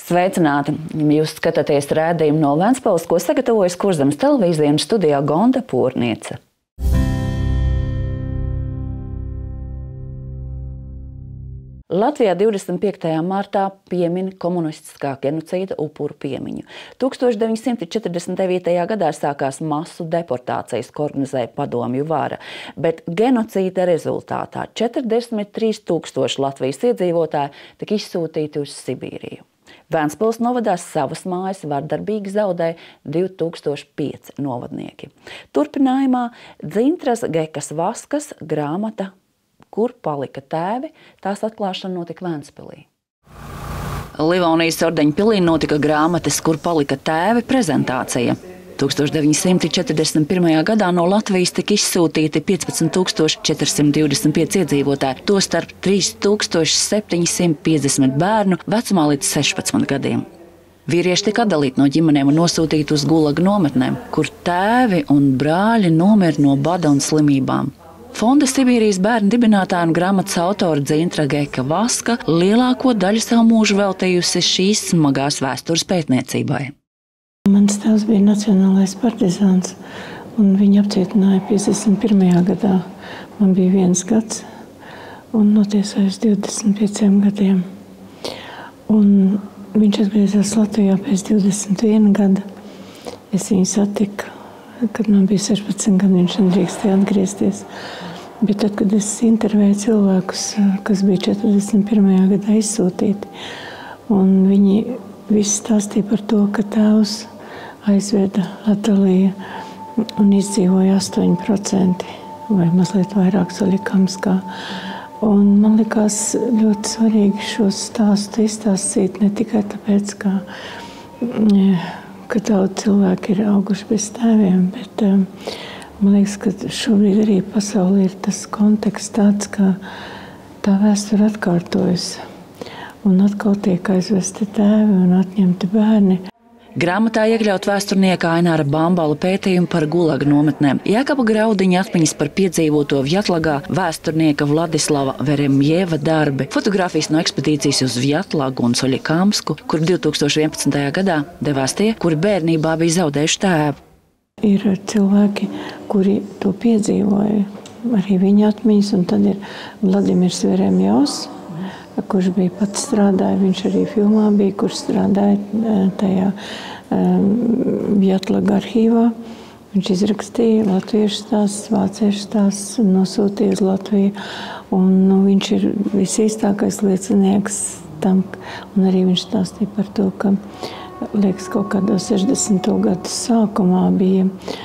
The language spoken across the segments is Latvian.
Sveicināti! Jūs skatāties rādījumu no Ventspils, ko sagatavojas Kurzemes televīzija un studijā Gonda Pūrniece. Latvijā 25. martā piemin komunistiskā genocīda upuru piemiņu. 1949. gadā sākās masu deportācijas, ko organizēja padomju vara, bet genocīda rezultātā 43 000 Latvijas iedzīvotāji tika izsūtīti uz Sibīriju. Ventspils novadā savas mājas vardarbīgi zaudēja 2005 novadnieki. Turpinājumā Dzintras Gekas Vaskas grāmata Kur palika tēvi, tās atklāšana notika Ventspilī. Livonijas ordeņpilī notika grāmatas Kur palika tēvi prezentācija. 1941. gadā no Latvijas tika izsūtīti 15 425 iedzīvotāji, tostarp 3750 bērnu vecumā līdz 16 gadiem. Vīrieši tika atdalīti no ģimenēm un nosūtīti uz Gulaga nometnēm, kur tēvi un brāļi nomira no bada un slimībām. Fonda Sibīrijas bērnu dibinātāja un grāmatas autora Dzintra Geka Vaska lielāko daļu savu mūžu veltījusi šīs smagās vēstures pētniecībai. Mans tēvs bija nacionālais partizāns, un viņu apcietināja 51. gadā. Man bija 1 gads un notiesāja uz 25 gadiem. Un viņš atgriezās Latvijā pēc 21 gada. Es viņu satiku, kad man bija 16 gadi, viņš nedrīkstēja atgriezties. Bet tad, kad es intervēju cilvēkus, kas bija 41. gadā izsūtīti, un viņi visi stāstīja par to, ka tēvs aizveda, atdalīja un izdzīvoja 8% vai mazliet vairāk Soļikamskā. Un man likās ļoti svarīgi šos stāstu izstāstīt ne tikai tāpēc, ka daudz cilvēki ir auguši bez tēviem, bet man liekas, ka šobrīd arī pasaulē ir tas konteksts tāds, ka tā vēsture atkārtojas un atkal tiek aizvesti tēvi un atņemti bērni. Grāmatā iekļaut vēsturnieka Aināra Bambala pētījumu par Gulaga nometnēm, Jākapa Graudiņa atmiņas par piedzīvoto Vjatlagā, vēsturnieka Vladislava Veremjeva darbi, fotogrāfijas no ekspedīcijas uz Vjatlagu un Soļikamsku, kur 2011. gadā devās tie, kuri bērnībā bija zaudējuši tēvu. Ir cilvēki, kuri to piedzīvoja, arī viņa atmiņas, un tad ir Vladimirs Veremjevs, kurš bija pats strādāja, viņš arī filmā bija, kurš strādāja tajā Vjatlaga arhīvā. Viņš izrakstīja latviešu stāsts, vāciešu stāsts un nosūtīja uz Latviju. Un viņš ir visīstākais liecinieks tam, un arī viņš stāstīja par to, ka liekas, kaut kādā 60. gadu sākumā bija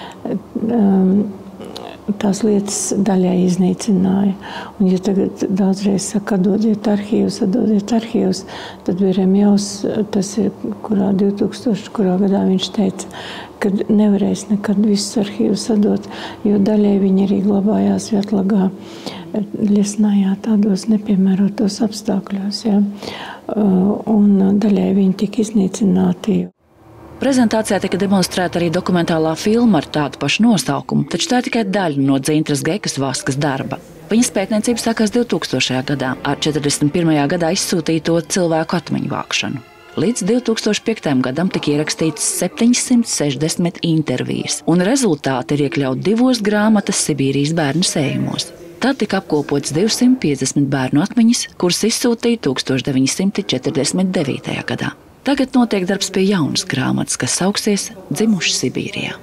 tās lietas daļai iznīcināja. Un, ja tagad daudzreiz saka, atdodiet arhīvus, tad Veremjevs, tas ir, kurā 2000. gadā viņš teica, ka nevarēs nekad visus arhīvus atdot, jo daļai viņi arī glabājās Vjatlagā, Liesnājā tādos nepiemērotos apstākļos. Ja? Un daļai viņi tika iznīcināti. Prezentācijā tika demonstrēta arī dokumentālā filma ar tādu pašu nosaukumu, taču tā ir tikai daļa no Dzintras Gekas Vaskas darba. Viņas pētniecība sākās 2000. gadā ar 41. gadā izsūtīto cilvēku atmiņu vākšanu. Līdz 2005. gadam tika ierakstīts 760 intervijas, un rezultāti ir iekļauti 2 grāmatas Sibīrijas bērnu sējumos. Tad tika apkopots 250 bērnu atmiņas, kuras izsūtīja 1949. gadā. Tagad notiek darbs pie jaunas grāmatas, kas sauksies Dzimuši Sibīrijā.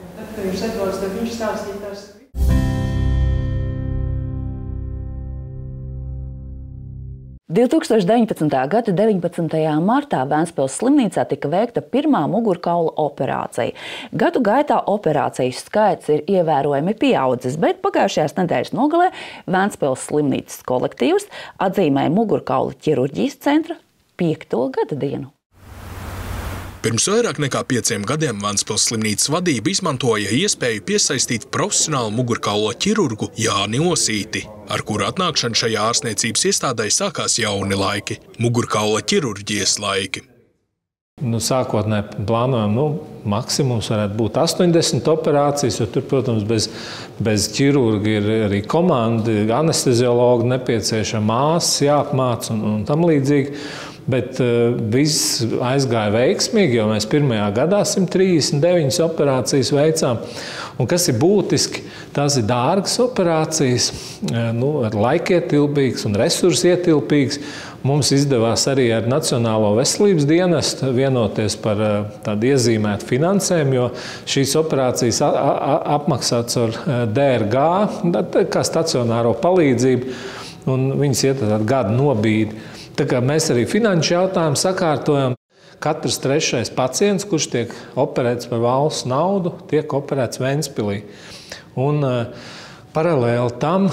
2019. gada 19. martā Ventspils slimnīcā tika veikta pirmā mugurkaula operācija. Gadu gaitā operācijas skaits ir ievērojami pieaudzis, bet pagājušajās nedēļas nogalē Ventspils slimnīcas kolektīvs atzīmēja mugurkaula ķirurģijas centra 5. gada dienu. Pirms vairāk nekā 5 gadiem Ventspils slimnīcas vadība izmantoja iespēju piesaistīt profesionālu mugurkaula ķirurgu Jāni Osīti, ar kuru atnākšanu šajā ārstniecības iestādē sākās jauni laiki – mugurkaula ķirurģijas laiki. Sākotnēji plānojam, maksimums varētu būt 80 operācijas, jo tur, protams, bez ķirurga ir arī komanda, anesteziologi nepieciešama, māsas jāapmāc un tam līdzīgi. Bet viss aizgāja veiksmīgi, jo mēs pirmajā gadā 139 operācijas veicām. Un kas ir būtiski, tās ir dārgas operācijas, ar laikietilpīgas un resursietilpīgas. Mums izdevās arī ar Nacionālo veselības dienestu vienoties par tādu iezīmētu finansējumu, jo šīs operācijas apmaksāts ar DRG, kā stacionāro palīdzību, un viņas iet tādu gadu nobīdi. Tā kā mēs arī finanšu jautājumu sakārtojam. Katrs 3. pacients, kurš tiek operēts par valsts naudu, tiek operēts Ventspilī. Un paralēli tam,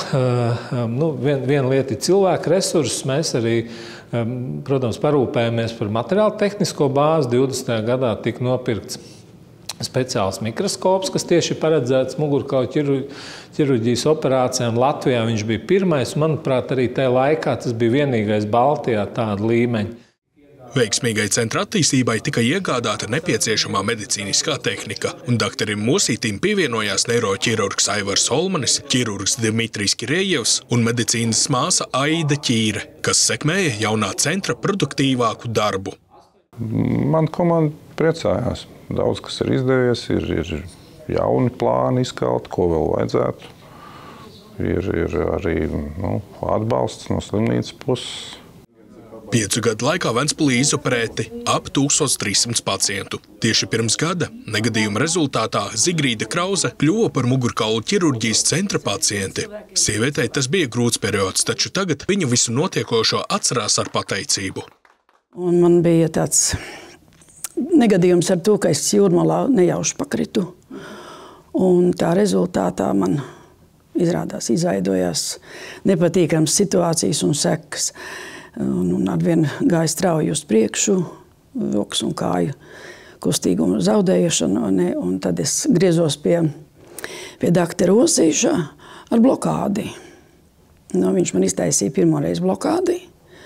viena lieta ir cilvēku resursus, mēs arī, protams, parūpējamies par materiālu tehnisko bāzi. 20. gadā tika nopirkts speciāls mikroskops, kas tieši ir paredzēts mugurkaula ķirurģijas operācijām. Latvijā viņš bija pirmais, un, manuprāt, arī tajā laikā tas bija vienīgais Baltijā tāda līmeņa. Veiksmīgai centra attīstībai tika iegādāta nepieciešamā medicīniskā tehnika, un doktorim Mosītim pievienojās neiroķirurgs Aivars Olmanis, ķirurgs Dimitrijs Kirejevs un medicīnas māsa Aida Ķīre, kas sekmēja jaunā centra produktīvāku darbu. Man komanda priecājās. Daudz, kas ir izdevies, ir jauni plāni izkalt, ko vēl vajadzētu. Ir arī atbalsts no slimnīcas puses. 5 gadu laikā Ventspilī izoperēti ap 1300 pacientu. Tieši pirms gada negadījuma rezultātā Zigrīda Krause kļuva par mugurkaulu ķirurģijas centra pacienti. Sievietei tas bija grūts periods, taču tagad viņa visu notiekošo atcerās ar pateicību. Un man bija tāds negadījums ar to, ka es jūrmalā nejauši pakritu. Un tā rezultātā man izveidojās nepatīkams situācijas un sekas. Un arvien gāja strauji uz priekšu, rokas un kāju kustīgumu zaudēšanu. Un tad es griezos pie doktora Osīša ar blokādi. Viņš man iztaisīja pirmoreiz blokādi,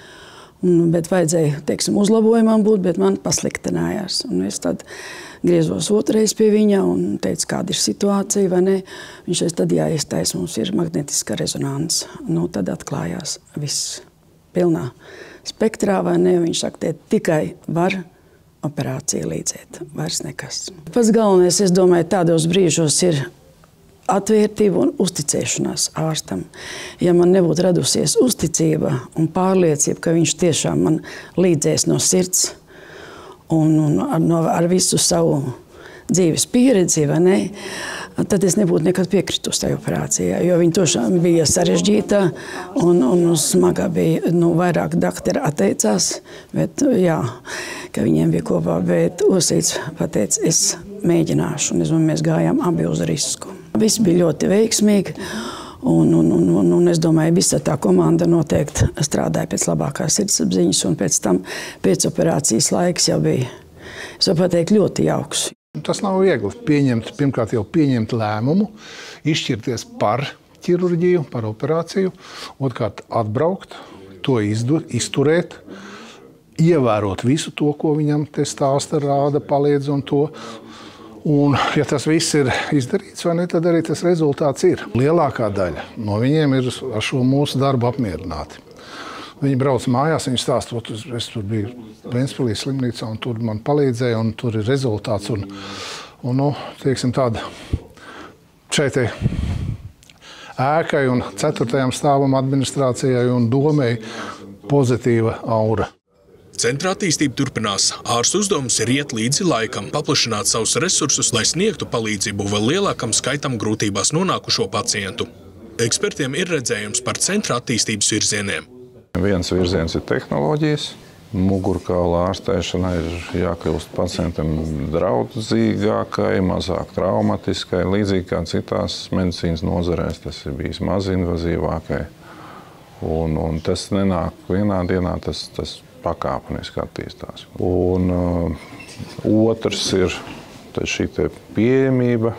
bet vajadzēja, uzlabojumam būt, bet man pasliktinājās. Un es tad griezos otrais pie viņa un teicu, kāda ir situācija, vai ne. Viņš teica, tad jāiestais, mums ir magnetiska rezonanse. Tad atklājās viss pilnā spektrā, vai ne. Viņš saka, tikai var operācija līdzēt, vairs nekas. Pats galvenais, es domāju, tādos brīžos ir atvērtība un uzticēšanās ārstam. Ja man nebūtu radusies uzticība un pārliecība, ka viņš tiešām man līdzēs no sirds un ar visu savu dzīves pieredzi, vai ne, tad es nebūtu nekad piekritus tajā operācijā, jo viņa tošām bija sarežģīta un smaga bija. Vairāk doktori atteicās, bet jā, ka viņiem bija kopā, bet Osīts pateica, es mēģināšu, un mēs gājām abi uz risku. Viss bija ļoti veiksmīgi, un es domāju, visa tā komanda noteikti strādāja pēc labākās sirdsapziņas, un pēc tam pēcoperācijas laiks jau bija, es varu pateikt, ļoti jauks. Tas nav viegli pirmkārt jau pieņemt lēmumu, izšķirties par ķirurģiju, par operāciju, otrkārt atbraukt, to izturēt, ievērot visu to, ko viņam te stāsta, rāda, paliedz un to. Un, ja tas viss ir izdarīts, vai ne, tad arī tas rezultāts ir. Lielākā daļa no viņiem ir ar šo mūsu darbu apmierināti. Viņi brauc mājās, viņi stāsta, es tur biju Ventspilī slimnīcā, un tur man palīdzēja, un tur ir rezultāts. Tāda šeit ēkai un 4. stāvam administrācijai un domei pozitīva aura. Centra attīstība turpinās. Ārstu uzdevums ir iet līdzi laikam, paplašināt savus resursus, lai sniegtu palīdzību vēl lielākam skaitam grūtībās nonākušo pacientu. Ekspertiem ir redzējums par centra attīstības virzieniem. Viens virziens ir tehnoloģijas. Mugurkaula ārstēšanai ir jākļūst pacientam draudzīgākai, mazāk traumatiskai, līdzīgi kā citās medicīnas nozarēs. Tas ir bijis mazinvazīvākai. Un tas nenāk vienā dienā, tas pakāpeniski attīstās. Un otrs ir šī pieejamība,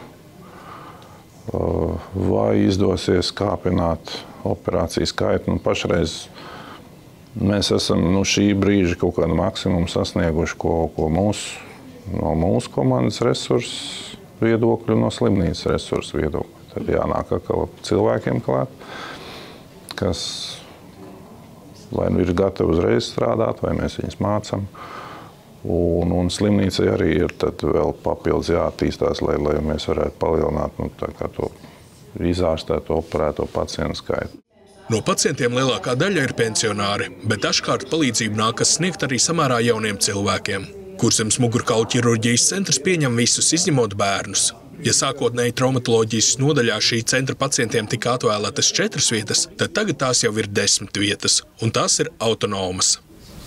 vai izdosies kāpināt operāciju skaitu. Pašreiz mēs esam šī brīža kaut kādu maksimumu sasnieguši, ko no mūsu komandas resursu viedokļu, no slimnīcas resursu viedokļu. Tad jānāk atkal cilvēkiem klāt, kas vai nu ir gatavi uzreiz strādāt, vai mēs viņus mācam. Un slimnīcai arī ir tad vēl papildus jāattīstās, lai mēs varētu palielināt to izārstēto, operēto pacientu skaitu. No pacientiem lielākā daļa ir pensionāri, bet dažkārt palīdzību nākas sniegt arī samērā jauniem cilvēkiem. Kurzemes mugurkaulu ķirurģijas centrs pieņem visus, izņemot bērnus. Ja sākotnēji traumatoloģijas nodaļā šī centra pacientiem tika atvēlētas 4 vietas, tad tagad tās jau ir 10 vietas, un tās ir autonomas.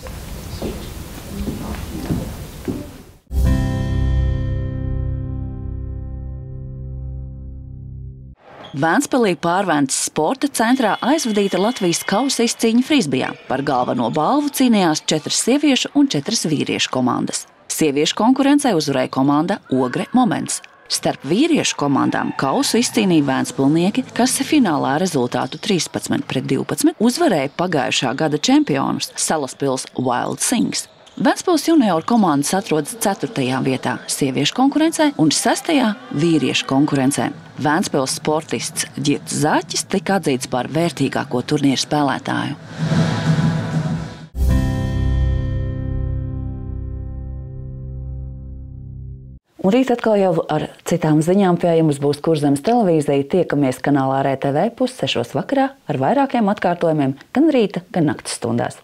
Vēnspilī Pārvences sporta centrā aizvadīta Latvijas kausa izcīņa frisbijā. Par galveno balvu cīnījās 4 sieviešu un 4 vīriešu komandas. Sieviešu konkurencē uzvarēja komanda Ogre Moments. Starp vīriešu komandām kausu izcīnīja vēnspilnieki, kas finālā rezultātu 13-12 uzvarēja pagājušā gada čempionus Salaspils Wild Things. Ventspils junioru komandas atrodas 4. vietā sieviešu konkurencē un 6. vīriešu konkurencē. Ventspils sportists Ģirts Zaķis tika atzīts par vērtīgāko turnīru spēlētāju. Un rīt atkal jau ar citām ziņām pie jums būs Kurzemes televīzija. Tiekamies kanālā RTV 5:30 vakarā ar vairākiem atkārtojumiem gan rīta, gan naktas stundās.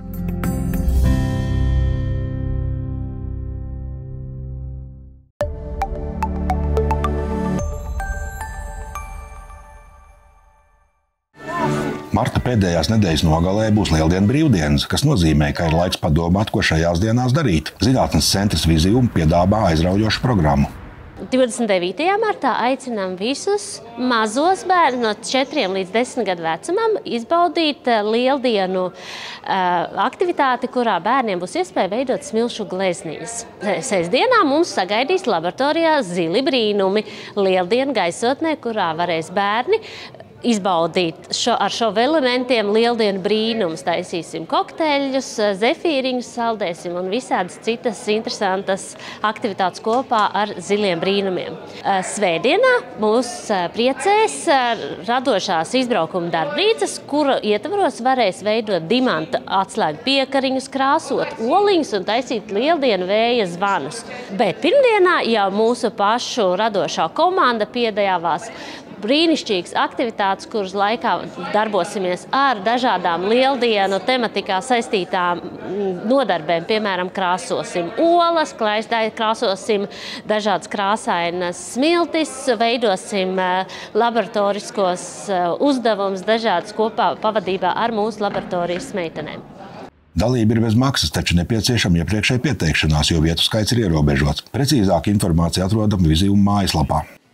Marta pēdējās nedēļas nogalē būs Lieldienu brīvdienas, kas nozīmē, ka ir laiks padomāt, ko šajās dienās darīt. Zinātnes centrs Vizium piedāvā aizraujošu programmu. 29. martā aicinām visus mazos bērnus no 4 līdz 10 gadu vecumam izbaudīt Lieldienu aktivitāti, kurā bērniem būs iespēja veidot smilšu glezniņas. Sestdienā mums sagaidīs laboratorijā zili brīnumi Lieldienu gaisotnē, kurā varēs bērni izbaudīt ar šo elementiem Lieldienu brīnumus. Taisīsim kokteļus, zefīriņus saldēsim un visādas citas interesantas aktivitātes kopā ar ziliem brīnumiem. Svētdienā mūs priecēs radošās izbraukuma darbnīcas, kuru ietvaros varēs veidot dimanta atslēgu piekariņus, krāsot oliņus un taisīt Lieldienu vēja zvanus. Bet pirmdienā jau mūsu pašu radošā komanda piedāvās brīnišķīgas aktivitātes, kuras laikā darbosimies ar dažādām Lieldienu tematikā saistītām nodarbēm. Piemēram, krāsosim olas, krāsosim dažādas krāsainas smiltis, veidosim laboratoriskos uzdevumus dažādas kopā pavadībā ar mūsu laboratorijas meitenēm. Dalība ir bez maksas, taču nepieciešama iepriekšēja pieteikšanās, jo vietu skaits ir ierobežots. Precīzāka informācija atrodama Vizium mājaslapā.